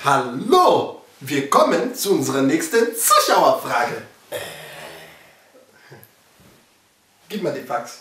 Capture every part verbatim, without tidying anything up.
Hallo, wir kommen zu unserer nächsten Zuschauerfrage. Äh. Gib mal die Fax.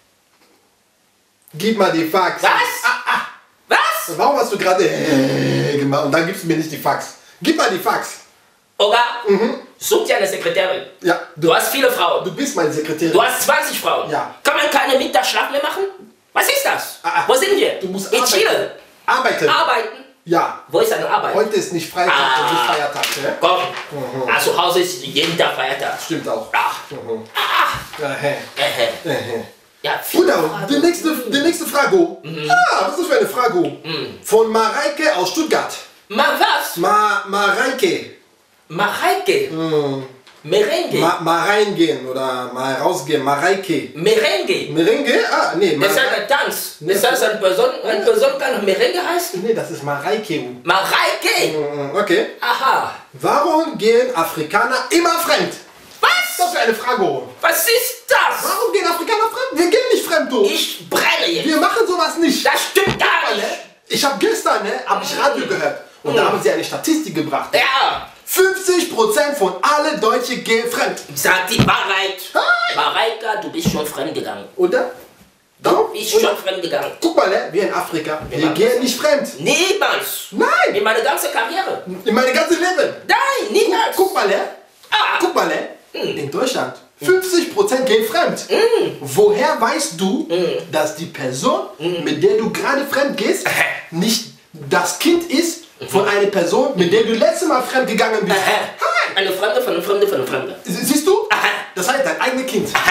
Gib mal die Fax. Was? Ah, ah. Was? Warum hast du gerade äh gemacht und dann gibst du mir nicht die Fax? Gib mal die Fax. Oga, Mhm. such dir eine Sekretärin. Ja. Du hast viele Frauen. Du bist meine Sekretärin. Du hast zwanzig Frauen. Ja. Kann man keine Mittagsschlaf mehr machen? Was ist das? Ah, ah. Wo sind wir? Du musst In arbeiten. Chile. Arbeiten. Arbeiten? Ja. Wo ist deine Arbeit? Heute ist nicht Freitag Ah. und nicht Feiertag, ne? Komm. Mhm. Ah, zu Hause ist jeden Tag Feiertag. Stimmt auch. Ach. Mhm. Ah. Äh, Äh, äh. Ja, Bruder, Fragen. die nächste, die nächste Frage. Mhm. Ah, was ist das für eine Frage? Mhm. Von Mareike aus Stuttgart. Ma was? Ma, Mareike. Mareike. Hm. Merengue. Ma, mal reingehen oder mal rausgehen. Mareike. Merengue. Merengue? Ah, nee. Das ist Mare- ein Tanz. Ist das eine Person, eine Person kann Merengue heißen? Nee, das ist Mareike. Mareike. Hm, Okay. Aha. Warum gehen Afrikaner immer fremd? Was? Das ist eine Frage. Was ist das? Warum gehen Afrikaner fremd? Wir gehen nicht fremd, du. Ich brenne jetzt. Wir machen sowas nicht. Das stimmt gar nicht. Ich habe gestern, ne, hab ich Radio gehört und da haben sie eine Statistik gebracht. Ja. fünfzig Prozent von allen Deutschen gehen fremd. Sag die Wahrheit. Hi. Mareike, du bist schon fremdgegangen. Oder? Du bist schon fremdgegangen. Guck mal, ne, wir in Afrika, wir machen gehen das. nicht fremd. Niemals. Nein, In meiner ganzen Karriere. in meinem ganzen Leben. Nein, niemals. Guck mal, ne, Ah. guck mal, ne, in Deutschland, fünfzig Prozent gehen fremd. Woher weißt du, dass die Person, mit der du gerade fremd gehst, nicht das Kind ist von einer Person, mit der du letztes Mal fremd gegangen bist? Aha. Hi. Eine Fremde von einer Fremde von einer Fremde. Sie- Siehst du? Aha. Das heißt dein eigenes Kind. Äh,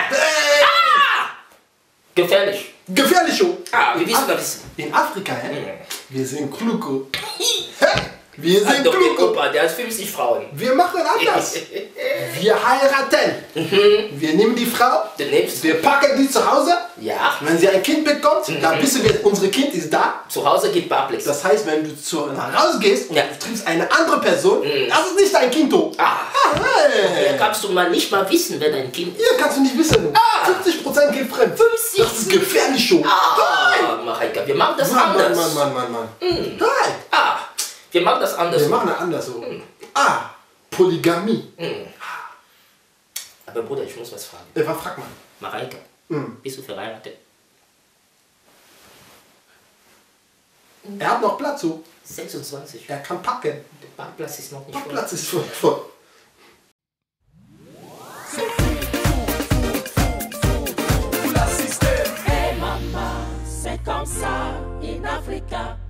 Gefährlich. gefährlich schon. Ah, wir In wissen Af- das. In Afrika, hä? Wir sind klug. Hä? Wir sind Doch, der klug. Opa, der hat fünfzig Frauen. Wir machen anders. Wir heiraten. Wir nehmen die Frau, Du nimmst. wir packen die zu Hause. Ja. Wenn sie ein Kind bekommt, dann wissen wir, unser Kind ist da. Zu Hause geht Barplex. Das heißt, wenn du zu, nach Hause gehst und Ja. du triffst eine andere Person, das ist nicht dein Kind. Du. Ah. Ah, Hier hey. kannst du mal nicht mal wissen, wer dein Kind ist. Hier kannst du nicht wissen. Ah. fünfzig Prozent geht fremd. fünfzig? Das ist gefährlich schon. Ah, Mareike, wir machen das Mann, Mann, anders. Mann, Mann, Mann, Mann. Nein. Ah, wir machen das anders. Wir machen das anders so. Ah, Polygamie. Aber Bruder, ich muss was fragen. Äh, was frag mal? Mareike, Hm. bist du verheiratet? Er hat noch Platz so. sechsundzwanzig. Er kann packen. Der Parkplatz ist noch nicht voll. Platz ist voll. voll. Hey maman, c'est comme ça in Africa.